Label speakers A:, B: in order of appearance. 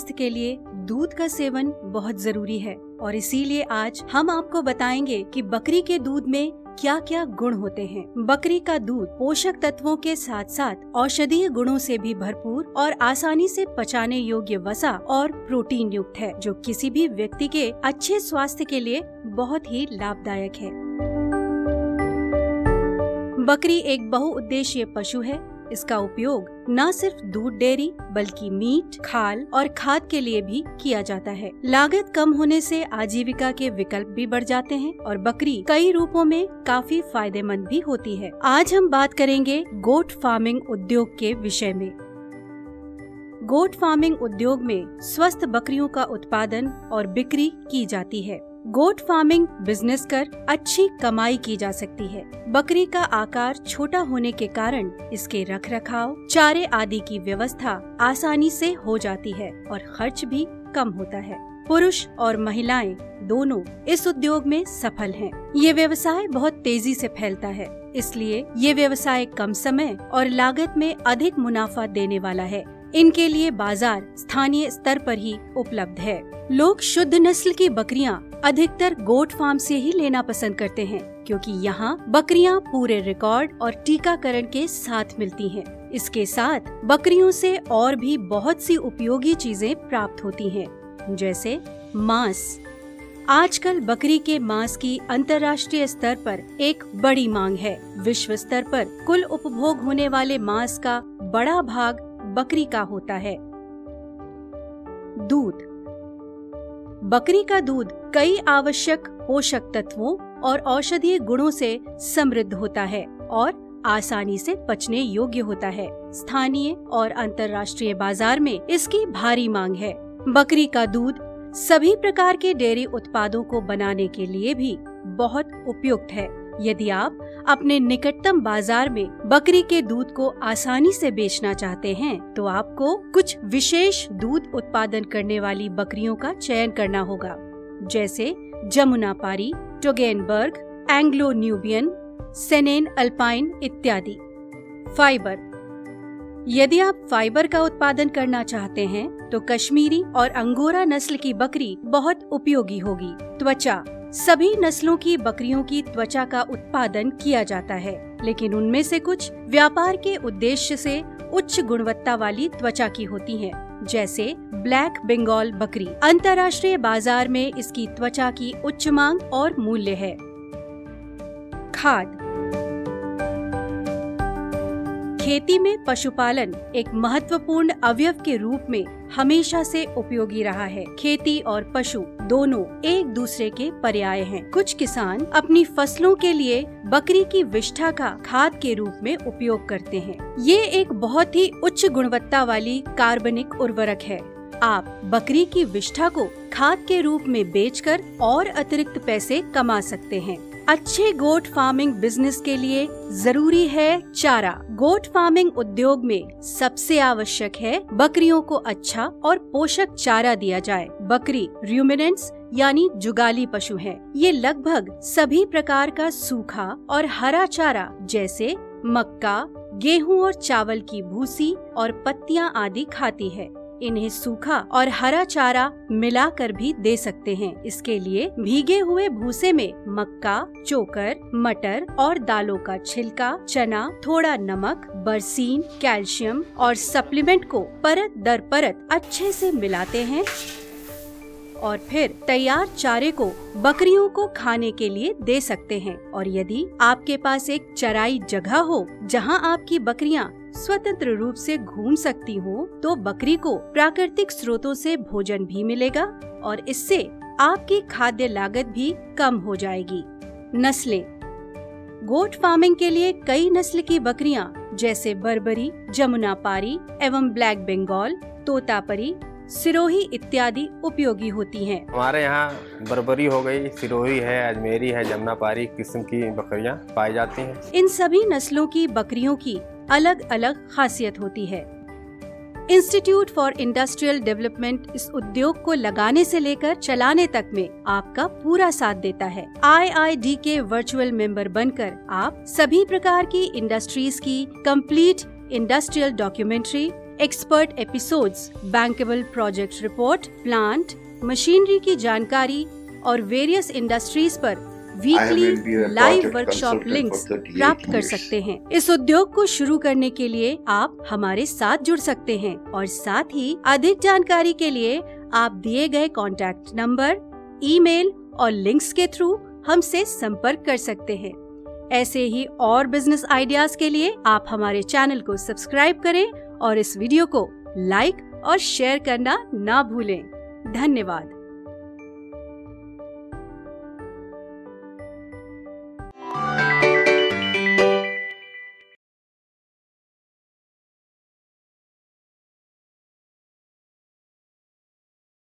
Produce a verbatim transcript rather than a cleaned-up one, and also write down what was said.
A: स्वास्थ्य के लिए दूध का सेवन बहुत जरूरी है और इसीलिए आज हम आपको बताएंगे कि बकरी के दूध में क्या क्या गुण होते हैं। बकरी का दूध पोषक तत्वों के साथ साथ औषधीय गुणों से भी भरपूर और आसानी से पचाने योग्य वसा और प्रोटीन युक्त है, जो किसी भी व्यक्ति के अच्छे स्वास्थ्य के लिए बहुत ही लाभदायक है। बकरी एक बहुउद्देशीय पशु है। इसका उपयोग न सिर्फ दूध डेयरी बल्कि मीट, खाल और खाद के लिए भी किया जाता है। लागत कम होने से आजीविका के विकल्प भी बढ़ जाते हैं और बकरी कई रूपों में काफी फायदेमंद भी होती है। आज हम बात करेंगे गोट फार्मिंग उद्योग के विषय में। गोट फार्मिंग उद्योग में स्वस्थ बकरियों का उत्पादन और बिक्री की जाती है। गोट फार्मिंग बिजनेस कर अच्छी कमाई की जा सकती है। बकरी का आकार छोटा होने के कारण इसके रख रखाव, चारे आदि की व्यवस्था आसानी से हो जाती है और खर्च भी कम होता है। पुरुष और महिलाएं दोनों इस उद्योग में सफल हैं। ये व्यवसाय बहुत तेजी से फैलता है, इसलिए ये व्यवसाय कम समय और लागत में अधिक मुनाफा देने वाला है। इनके लिए बाजार स्थानीय स्तर पर ही उपलब्ध है। लोग शुद्ध नस्ल की बकरियां अधिकतर गोट फार्म से ही लेना पसंद करते हैं, क्योंकि यहाँ बकरियां पूरे रिकॉर्ड और टीकाकरण के साथ मिलती हैं। इसके साथ बकरियों से और भी बहुत सी उपयोगी चीजें प्राप्त होती हैं, जैसे मांस। आजकल बकरी के मांस की अंतर्राष्ट्रीय स्तर पर एक बड़ी मांग है। विश्व स्तर पर कुल उपभोग होने वाले मांस का बड़ा भाग बकरी का होता है। दूध। बकरी का दूध कई आवश्यक पोषक तत्वों और औषधीय गुणों से समृद्ध होता है और आसानी से पचने योग्य होता है। स्थानीय और अंतर्राष्ट्रीय बाजार में इसकी भारी मांग है। बकरी का दूध सभी प्रकार के डेयरी उत्पादों को बनाने के लिए भी बहुत उपयुक्त है। यदि आप अपने निकटतम बाजार में बकरी के दूध को आसानी से बेचना चाहते हैं, तो आपको कुछ विशेष दूध उत्पादन करने वाली बकरियों का चयन करना होगा, जैसे Jamunapari, Toggenburg, Anglo Nubian, Saanen Alpine इत्यादि। फाइबर। यदि आप फाइबर का उत्पादन करना चाहते हैं, तो कश्मीरी और अंगोरा नस्ल की बकरी बहुत उपयोगी होगी। त्वचा। सभी नस्लों की बकरियों की त्वचा का उत्पादन किया जाता है, लेकिन उनमें से कुछ व्यापार के उद्देश्य से उच्च गुणवत्ता वाली त्वचा की होती हैं, जैसे ब्लैक बंगाल बकरी। अंतर्राष्ट्रीय बाजार में इसकी त्वचा की उच्च मांग और मूल्य है। खाद। खेती में पशुपालन एक महत्वपूर्ण अवयव के रूप में हमेशा से उपयोगी रहा है। खेती और पशु दोनों एक दूसरे के पर्याय हैं। कुछ किसान अपनी फसलों के लिए बकरी की विष्ठा का खाद के रूप में उपयोग करते हैं। ये एक बहुत ही उच्च गुणवत्ता वाली कार्बनिक उर्वरक है। आप बकरी की विष्ठा को खाद के रूप में बेचकर और अतिरिक्त पैसे कमा सकते हैं। अच्छे गोट फार्मिंग बिजनेस के लिए जरूरी है चारा। गोट फार्मिंग उद्योग में सबसे आवश्यक है बकरियों को अच्छा और पोषक चारा दिया जाए। बकरी रूमिनेंट्स यानी जुगाली पशु है। ये लगभग सभी प्रकार का सूखा और हरा चारा, जैसे मक्का, गेहूं और चावल की भूसी और पत्तियां आदि खाती है। इन्हें सूखा और हरा चारा मिलाकर भी दे सकते हैं। इसके लिए भीगे हुए भूसे में मक्का, चोकर, मटर और दालों का छिलका, चना, थोड़ा नमक, बरसीन, कैल्शियम और सप्लीमेंट को परत दर परत अच्छे से मिलाते हैं और फिर तैयार चारे को बकरियों को खाने के लिए दे सकते हैं। और यदि आपके पास एक चराई जगह हो जहां आपकी बकरियां स्वतंत्र रूप से घूम सकती हो, तो बकरी को प्राकृतिक स्रोतों से भोजन भी मिलेगा और इससे आपकी खाद्य लागत भी कम हो जाएगी। नस्लें। गोट फार्मिंग के लिए कई नस्ल की बकरियां, जैसे बर्बरी, जमुनापारी एवं ब्लैक बंगाल, तोतापरी, सिरोही इत्यादि उपयोगी होती हैं।
B: हमारे यहाँ बर्बरी हो गई, सिरोही है, अजमेरी है, जमुनापारी किस्म की बकरियां पाई जाती हैं।
A: इन सभी नस्लों की बकरियों की अलग अलग खासियत होती है। इंस्टीट्यूट फॉर इंडस्ट्रियल डेवलपमेंट इस उद्योग को लगाने से लेकर चलाने तक में आपका पूरा साथ देता है। आई आई डी के वर्चुअल मेंबर बनकर आप सभी प्रकार की इंडस्ट्रीज की complete industrial documentary, expert episodes, bankable project report, plant, machinery की जानकारी और वेरियस इंडस्ट्रीज पर वीकली लाइव वर्कशॉप लिंक्स प्राप्त कर सकते हैं। इस उद्योग को शुरू करने के लिए आप हमारे साथ जुड़ सकते हैं और साथ ही अधिक जानकारी के लिए आप दिए गए कॉन्टैक्ट नंबर, ईमेल और लिंक्स के थ्रू हमसे संपर्क कर सकते हैं। ऐसे ही और बिजनेस आइडियाज के लिए आप हमारे चैनल को सब्सक्राइब करें और इस वीडियो को लाइक और शेयर करना ना भूलें। धन्यवाद।